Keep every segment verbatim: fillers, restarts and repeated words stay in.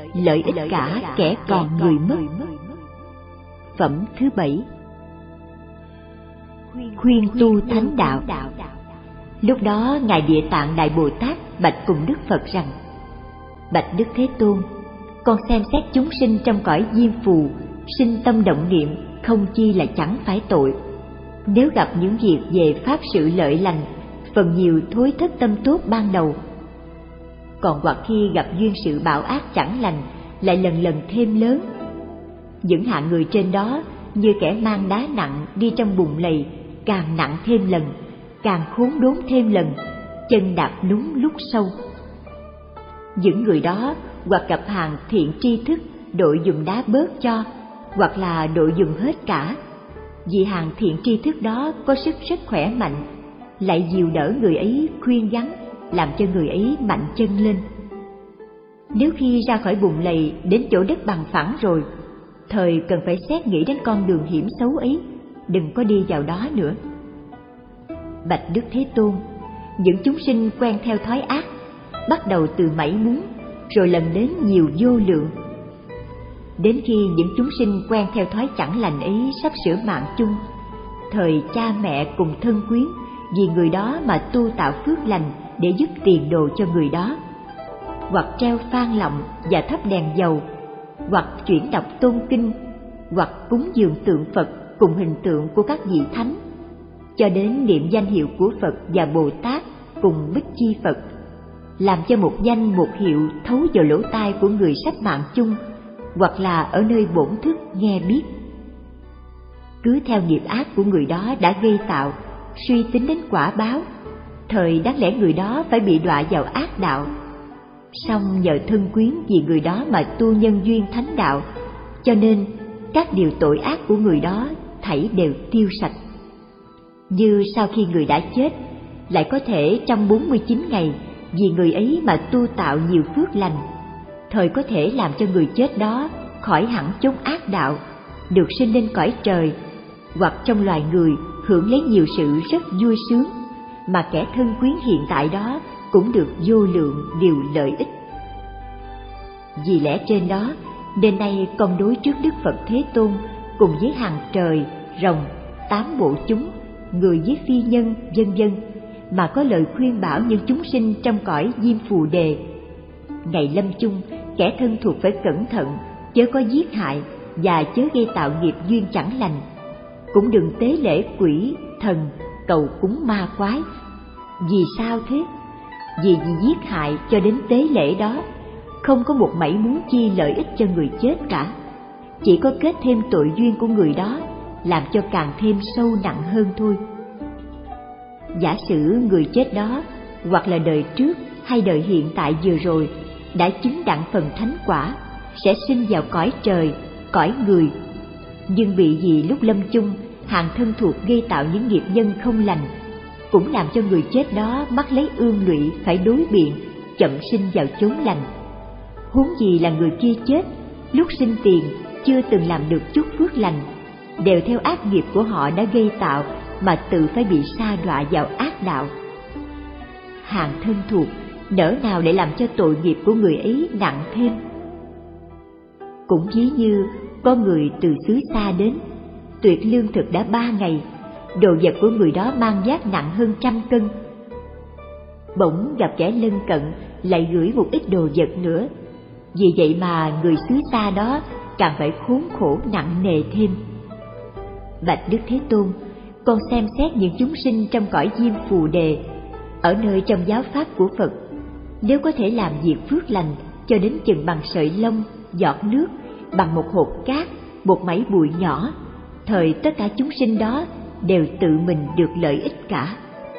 lợi ích cả kẻ còn người mất. Phẩm thứ bảy, khuyên tu thánh đạo. Lúc đó Ngài Địa Tạng Đại Bồ Tát bạch cùng Đức Phật rằng: Bạch Đức Thế Tôn, con xem xét chúng sinh trong cõi diêm phù, sinh tâm động niệm không chi là chẳng phải tội. Nếu gặp những việc về pháp sự lợi lành, phần nhiều thối thất tâm tốt ban đầu. Còn hoặc khi gặp duyên sự bạo ác chẳng lành, lại lần lần thêm lớn. Những hạng người trên đó như kẻ mang đá nặng đi trong bùn lầy, càng nặng thêm lần, càng khốn đốn thêm lần, chân đạp đúng lúc sâu. Những người đó hoặc gặp hàng thiện tri thức đội dùng đá bớt cho, hoặc là đội dùng hết cả. Vì hàng thiện tri thức đó có sức rất khỏe mạnh, lại dìu đỡ người ấy, khuyên gắn, làm cho người ấy mạnh chân lên. Nếu khi ra khỏi bùn lầy đến chỗ đất bằng phẳng rồi, thời cần phải xét nghĩ đến con đường hiểm xấu ấy, đừng có đi vào đó nữa. Bạch Đức Thế Tôn, những chúng sinh quen theo thói ác, bắt đầu từ mảy muốn, rồi lần đến nhiều vô lượng. Đến khi những chúng sinh quen theo thói chẳng lành ấy sắp sửa mạng chung, thời cha mẹ cùng thân quyến vì người đó mà tu tạo phước lành để giúp tiền đồ cho người đó, hoặc treo phan lọng và thắp đèn dầu, hoặc chuyển đọc tôn kinh, hoặc cúng dường tượng Phật cùng hình tượng của các vị thánh, cho đến niệm danh hiệu của Phật và Bồ Tát cùng Bích Chi Phật, làm cho một danh một hiệu thấu vào lỗ tai của người sắp mạng chung, hoặc là ở nơi bổn thức nghe biết. Cứ theo nghiệp ác của người đó đã gây tạo, suy tính đến quả báo, thời đáng lẽ người đó phải bị đọa vào ác đạo. Song nhờ thân quyến vì người đó mà tu nhân duyên thánh đạo, cho nên các điều tội ác của người đó thảy đều tiêu sạch. Như sau khi người đã chết, lại có thể trong bốn mươi chín ngày vì người ấy mà tu tạo nhiều phước lành, thời có thể làm cho người chết đó khỏi hẳn chốn ác đạo, được sinh lên cõi trời, hoặc trong loài người hưởng lấy nhiều sự rất vui sướng, mà kẻ thân quyến hiện tại đó cũng được vô lượng điều lợi ích. Vì lẽ trên đó, đến nay con đối trước Đức Phật Thế Tôn cùng với hàng trời, rồng, tám bộ chúng, người với phi nhân, vân vân, mà có lời khuyên bảo những chúng sinh trong cõi diêm phù đề. Ngày lâm chung, kẻ thân thuộc phải cẩn thận, chớ có giết hại và chớ gây tạo nghiệp duyên chẳng lành. Cũng đừng tế lễ quỷ, thần, cầu cúng ma quái. Vì sao thế? Vì vì giết hại cho đến tế lễ đó, không có một mảy muốn chi lợi ích cho người chết cả, chỉ có kết thêm tội duyên của người đó, làm cho càng thêm sâu nặng hơn thôi. Giả sử người chết đó, hoặc là đời trước hay đời hiện tại vừa rồi, đã chứng đặng phần thánh quả, sẽ sinh vào cõi trời, cõi người, nhưng bị vì lúc lâm chung hàng thân thuộc gây tạo những nghiệp nhân không lành, cũng làm cho người chết đó mắc lấy ương lụy phải đối biện, chậm sinh vào chốn lành. Huống gì là người kia chết, lúc sinh tiền chưa từng làm được chút phước lành, đều theo ác nghiệp của họ đã gây tạo mà tự phải bị sa đọa vào ác đạo. Hàng thân thuộc nỡ nào để làm cho tội nghiệp của người ấy nặng thêm. Cũng ví như có người từ xứ xa đến, tuyệt lương thực đã ba ngày, đồ vật của người đó mang vác nặng hơn trăm cân. Bỗng gặp kẻ lân cận lại gửi một ít đồ vật nữa, vì vậy mà người xứ xa đó càng phải khốn khổ nặng nề thêm. Bạch Đức Thế Tôn, con xem xét những chúng sinh trong cõi diêm phù đề, ở nơi trong giáo pháp của Phật, nếu có thể làm việc phước lành cho đến chừng bằng sợi lông, giọt nước, bằng một hột cát, một mảy bụi nhỏ, thời tất cả chúng sinh đó đều tự mình được lợi ích cả.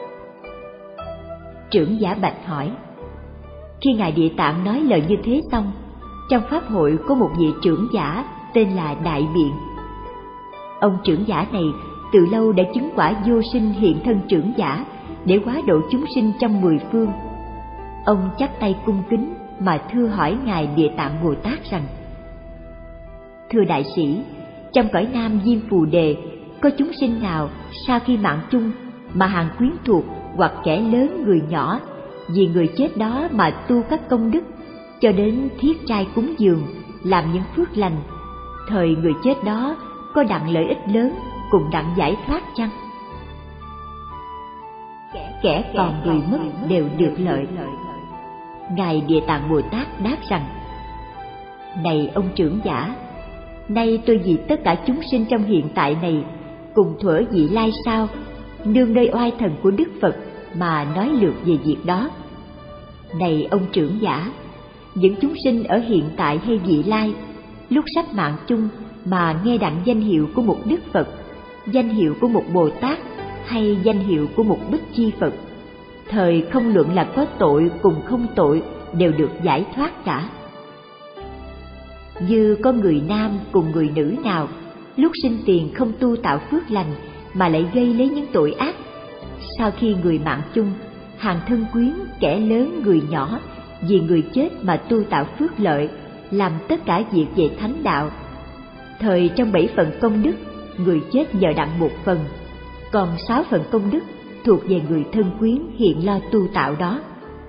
Trưởng giả bạch hỏi. Khi Ngài Địa Tạng nói lời như thế xong, trong pháp hội có một vị trưởng giả tên là Đại Biện. Ông trưởng giả này từ lâu đã chứng quả vô sinh hiện thân trưởng giả để hóa độ chúng sinh trong mười phương. Ông chắp tay cung kính mà thưa hỏi Ngài Địa Tạng Bồ Tát rằng: Thưa đại sĩ, trong cõi Nam Diêm Phù Đề có chúng sinh nào sau khi mạng chung mà hàng quyến thuộc hoặc kẻ lớn người nhỏ vì người chết đó mà tu các công đức, cho đến thiết trai cúng dường, làm những phước lành, thời người chết đó có đặng lợi ích lớn cùng đặng giải thoát chăng? Kẻ còn người mất đều được lợi. Ngài Địa Tạng Bồ Tát đáp rằng: Này ông trưởng giả, nay tôi vì tất cả chúng sinh trong hiện tại này cùng thuở vị lai sau, nương nơi oai thần của Đức Phật mà nói lược về việc đó. Này ông trưởng giả, những chúng sinh ở hiện tại hay vị lai, lúc sắp mạng chung mà nghe đặng danh hiệu của một Đức Phật, danh hiệu của một Bồ Tát hay danh hiệu của một Bích Chi Phật, thời không luận là có tội cùng không tội đều được giải thoát cả. Như có người nam cùng người nữ nào lúc sinh tiền không tu tạo phước lành mà lại gây lấy những tội ác, sau khi người mạng chung, hàng thân quyến, kẻ lớn người nhỏ vì người chết mà tu tạo phước lợi, làm tất cả việc về thánh đạo, thời trong bảy phần công đức, người chết nhờ đặng một phần, còn sáu phần công đức thuộc về người thân quyến hiện lo tu tạo đó.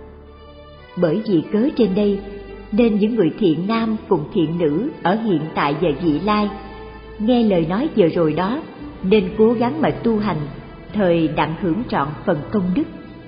Bởi vì cớ trên đây nên những người thiện nam cùng thiện nữ ở hiện tại và vị lai nghe lời nói vừa rồi đó nên cố gắng mà tu hành, thời đặng hưởng trọn phần công đức.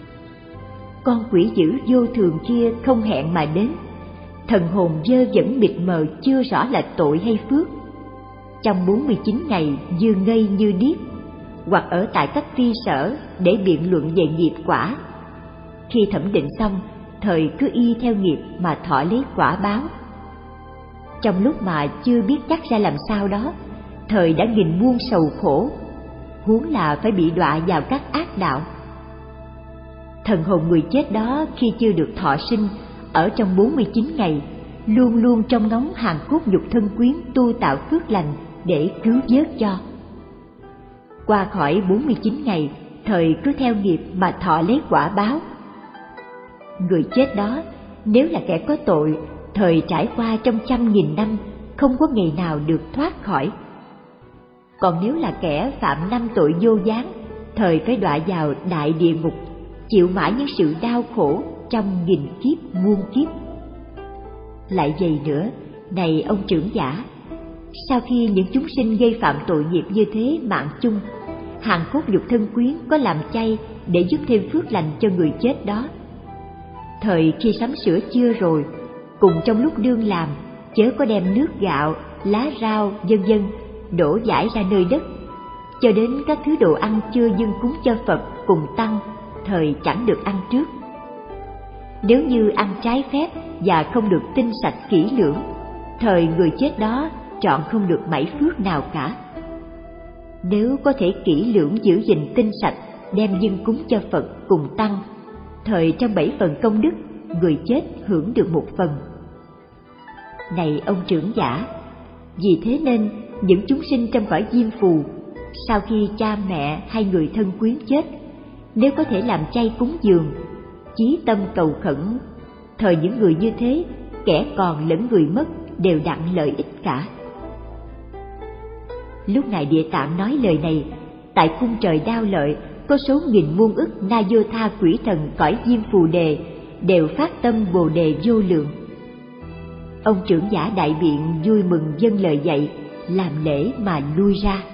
Con quỷ dữ vô thường kia không hẹn mà đến, thần hồn dơ dẫn mịt mờ chưa rõ là tội hay phước. Trong bốn mươi chín ngày dương ngây như điếc, hoặc ở tại các tri sở để biện luận về nghiệp quả. Khi thẩm định xong, thời cứ y theo nghiệp mà thọ lấy quả báo. Trong lúc mà chưa biết chắc ra làm sao đó, thời đã nghìn muôn sầu khổ, huống là phải bị đọa vào các ác đạo. Thần hồn người chết đó khi chưa được thọ sinh, ở trong bốn mươi chín ngày, luôn luôn trong ngóng hàng cốt nhục thân quyến tu tạo phước lành để cứu vớt cho. Qua khỏi bốn mươi chín ngày, thời cứ theo nghiệp mà thọ lấy quả báo. Người chết đó, nếu là kẻ có tội, thời trải qua trong trăm nghìn năm, không có ngày nào được thoát khỏi. Còn nếu là kẻ phạm năm tội vô gián, thời phải đọa vào đại địa ngục, chịu mãi những sự đau khổ trong nghìn kiếp muôn kiếp. Lại vậy nữa, này ông trưởng giả, sau khi những chúng sinh gây phạm tội nghiệp như thế mạng chung, hàng cốt nhục thân quyến có làm chay để giúp thêm phước lành cho người chết đó. Thời khi sắm sửa chưa rồi, cùng trong lúc đương làm, chớ có đem nước gạo, lá rau, vân vân đổ dãi ra nơi đất, cho đến các thứ đồ ăn chưa dâng cúng cho Phật cùng tăng, thời chẳng được ăn trước. Nếu như ăn trái phép và không được tinh sạch kỹ lưỡng, thời người chết đó trọn không được mảy phước nào cả. Nếu có thể kỹ lưỡng giữ gìn tinh sạch, đem dâng cúng cho Phật cùng tăng, thời trong bảy phần công đức, người chết hưởng được một phần. Này ông trưởng giả, vì thế nên những chúng sinh trong cõi diêm phù, sau khi cha mẹ hay người thân quyến chết, nếu có thể làm chay cúng dường, chí tâm cầu khẩn, thời những người như thế, kẻ còn lẫn người mất đều đặng lợi ích cả. Lúc Ngài Địa Tạng nói lời này, tại cung trời Đao Lợi có số nghìn muôn ức na vô tha quỷ thần cõi diêm phù đề đều phát tâm bồ đề vô lượng. Ông trưởng giả đại biện vui mừng dâng lời dạy, làm lễ mà lui ra.